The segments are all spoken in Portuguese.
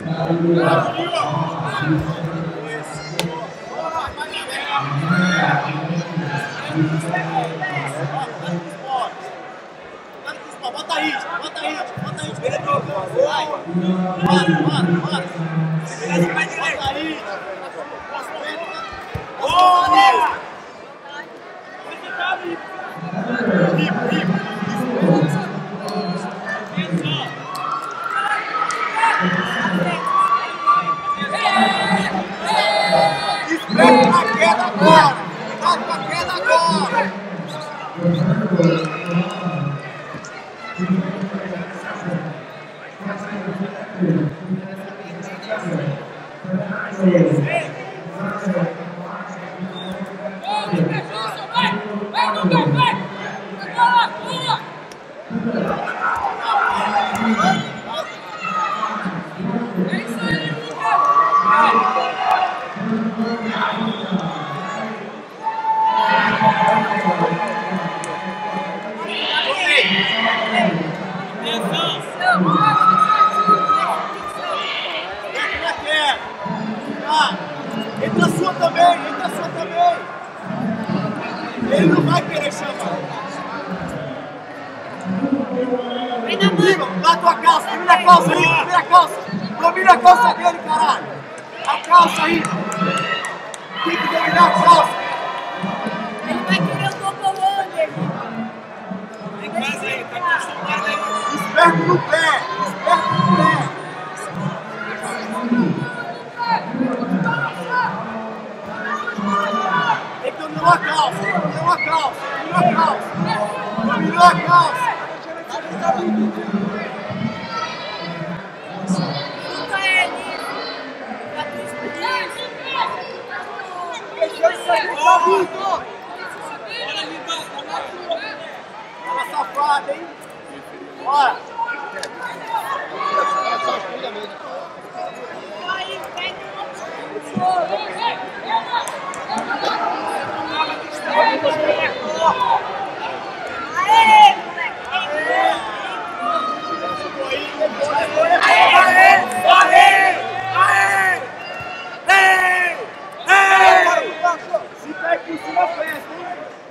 Bota aí, vereador. Vai. Bora. Bota aí. Olha! Espera a queda agora! Vai pra queda agora! Entra a sua também! Ele não vai querer chamar! Dá a tua calça, domina a calça aí, domina a calça dele, caralho! A calça aí! Tem que dominar a calça! Ele vai querer o double under! Esperto no pé! Tem que dominar a calça! Dominou a calça! Nunca é ali! Pra tu explodir! Tava safado, hein? Bora! Aí, pega Aê, moleque! Se tá aqui em cima, festa, hein?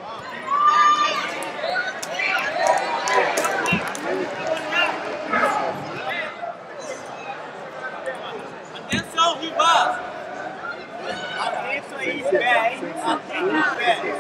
Atenção, Ribamar! Atento aí, pé, hein? Atento no pé.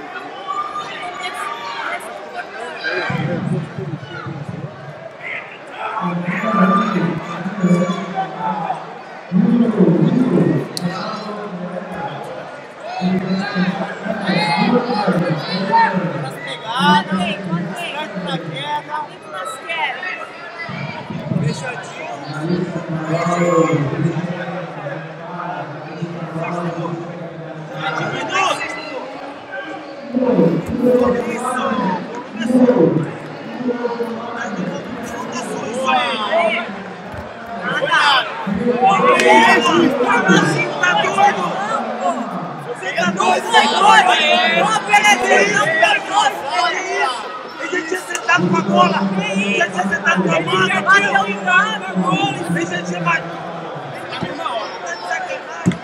Ele tinha sentado com a bola! Já tinha sentado com a bola! Deixa de ser mais! Na mesma hora! Tá de sacanagem!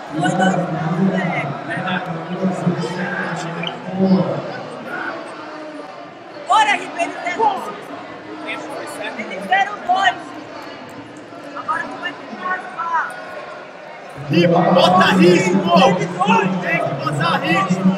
Bora, Ribeiro! Eles deram dois! Agora tu vai ficar! Riba, bota ritmo! Tem que botar ritmo!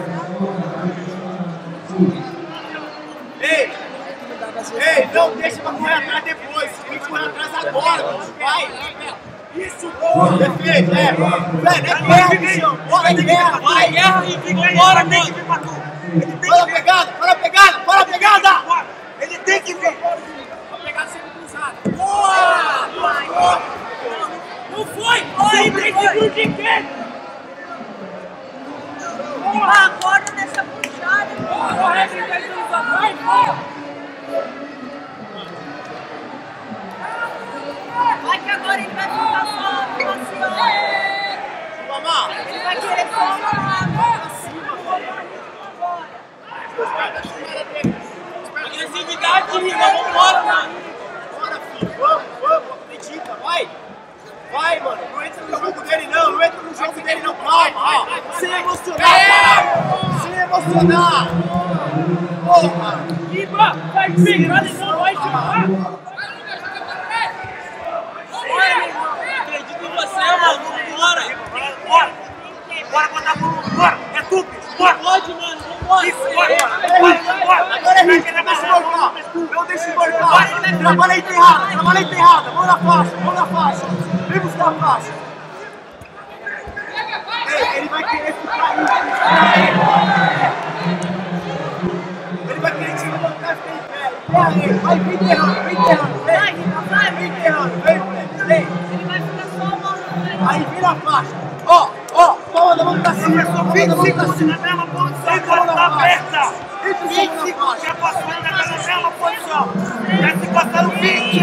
Ei, não deixa pra correr atrás depois! Tem que correr atrás agora! Vai! Isso, boa! Defende, é! Guerra, bichão! Bora de guerra! Vai! Guerra e fica embora, tem que vir pra tu! Bora a pegada! Ele tem que vir! Bora a pegada sempre cruzada! Boa! Não foi! Você tem que vir de quê? Acorda nessa puxada! Corre, vai, Vai que agora ele vai ficar só assim, Ribamar! ele vai querer só agressividade, Ribamar, vambora, mano! Bora, filho! Vamos! Acredita, vai! pressionar! Porra! Riba, vai pegar e não vai jogar! Acredito em você, mano! Bora! Bora! Bora botar a mão! Bora! É tu! Bora! Pode, mano! Vambora! Isso! Bora! Agora é risco, não deixa embarcar! Não deixa embarcar! Trabalha enterrada! Mão na faixa! Vem buscar a faixa! Ele vai querer ficar aí! Ele vai querer te levantar e ficar em pé! Vai enterrando! Vem enterrando! Vem! Ele vai ficar só a mão no meio. Aí vira a faixa! Palma da mão pra cima! 20 segundos na mesma posição, agora tá aberta! 20 segundos, já passou, ainda tá na mesma posição! Já se passaram 20!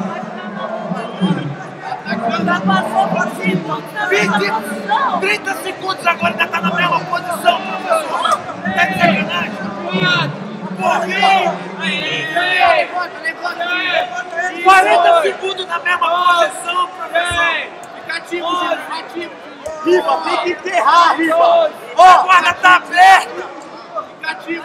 Já passou por cima. 30 segundos agora, ainda tá na mesma posição, professor! Tá de sacanagem? Corre! 40 segundos na mesma posição, professor! Fica ativo, Riba, tem que enterrar, Riba! A guarda tá aberta! Fica ativo!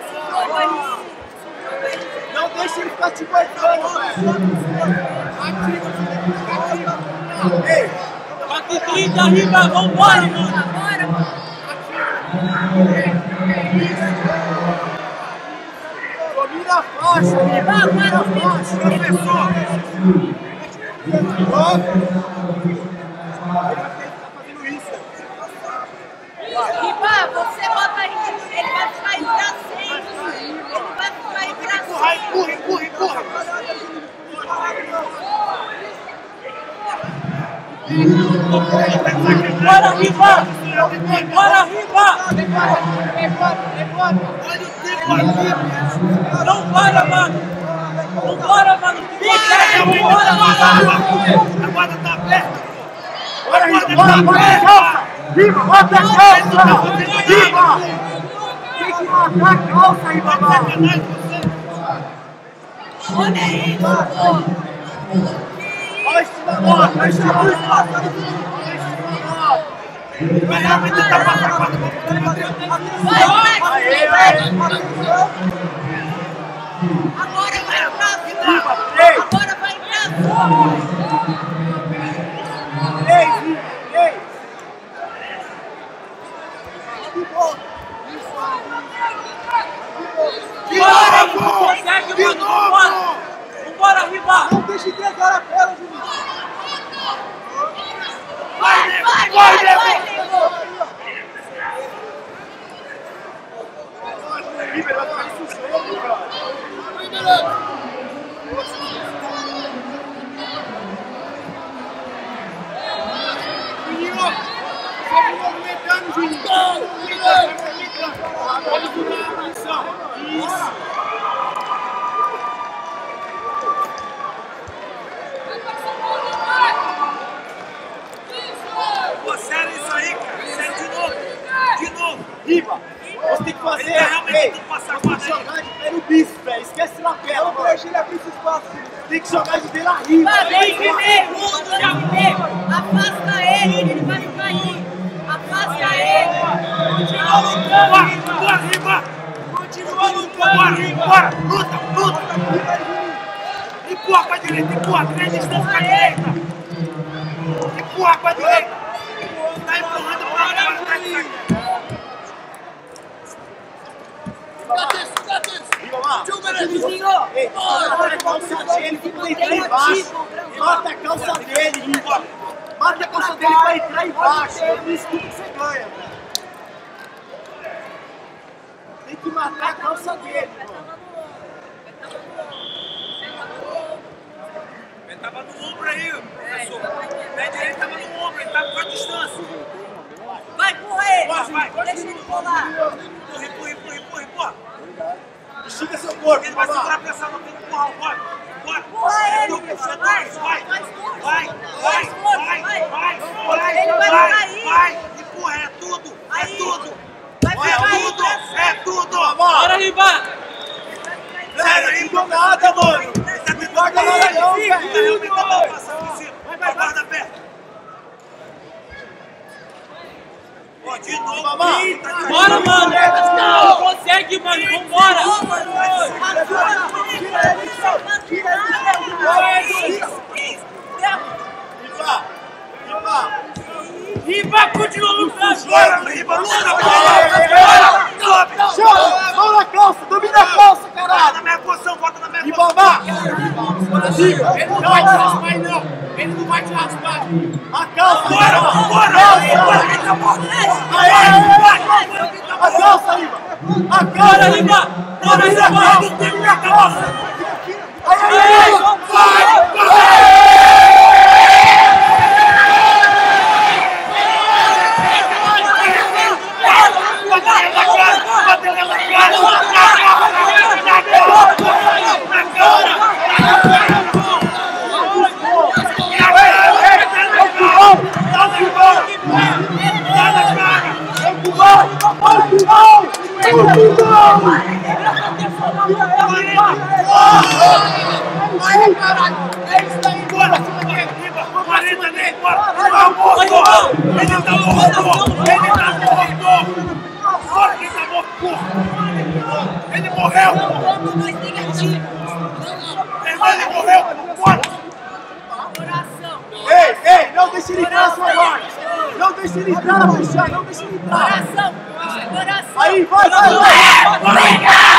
Não deixa ele ficar te guardando, velho! Ativo! Ei! 4h30, Riba, vambora, mano! Domina a faixa, Riba! Domina a faixa, Professor! Riba, você bota aí. Ele vai ficar aí pra sempre. Ele vai ficar aí pra sempre. Empurra! Bora, Riba! Bora, Riba! Olha o tempo aqui! Não para, mano! Vambora, mano! Bora! A guarda tá aberta! Bora, Riba, bota a calça! Riba! Tem que matar a calça, Ribamar! Olha isso, pô. Olha esse mamado! Olha esse mamado! Vai realmente tentar passar a guarda! Vai! Agora vai pra cima! Agora vai pra cima! Ei, Riba! Ei! Consegue, mano! Vambora, Riba! Não deixa entregar a tela, Juninho! Vai! Riba, vai ficar isso jogo, cara! Juninho! Só movimentando, Juninho! Pode durar a posição! Isso! Pô, sério isso aí, cara? Sério de novo! Riba, você tem que fazer. Ele tá realmente tentando passar a tem que guarda aí. jogar de pé no bicho, velho. Esquece na perna. Não deixa ele abrir esse espaço. Tem que jogar de pé na riba. Vem primeiro! Afasta ele, ele vai ficar aí! Afasta ele! Continua lutando! Bora, Riba! Continua lutando! Bora! Luta! Empurra com a direita! Ganha distância com a direita! Empurra com a direita! Tá empurrando pra fora! Ribamar, ei, mata a calça dele que pra entrar embaixo. Mata a calça dele, Riba. Mata a calça dele pra entrar embaixo. É isso que você ganha, velho. Tem que matar a calça dele, mano. Ele tava no ombro aí, professor. Pé direito tava no ombro, ele tava com a distância. Vai correr! Vai. Deixa ele colar! Empurra. Estica seu corpo, Ele vai segurar a Ribamar. pressão, não tem que empurrar. Bora. Empurra ele! Vai. Ele vai cair! Vai. Empurra, é tudo. Vai É cair! tudo. Bora, Riba! Sério, aí, Não nada, mano. Tá tentando Guarda nada não, velho. realmente tá passando por cima. Vai, guarda perto. Ó, de novo. Ribamar. Bora, mano! mano, vambora! Riba, continua lutando! Bora, Riba, luta! Mão na calça, domina a calça, caralho! Na minha posição, volta na minha posição! Ribamar! Ele não vai te raspar, não! Ele não vai te raspar! A calça! Bora! A calça, Riba! A calça, Riba! Bora, Riba! Termina a calça! Ele morreu! Ei, não deixe ele entrar na sua guarda! Não deixe ele entrar na fechada, não deixe ele entrar! Aí, vai!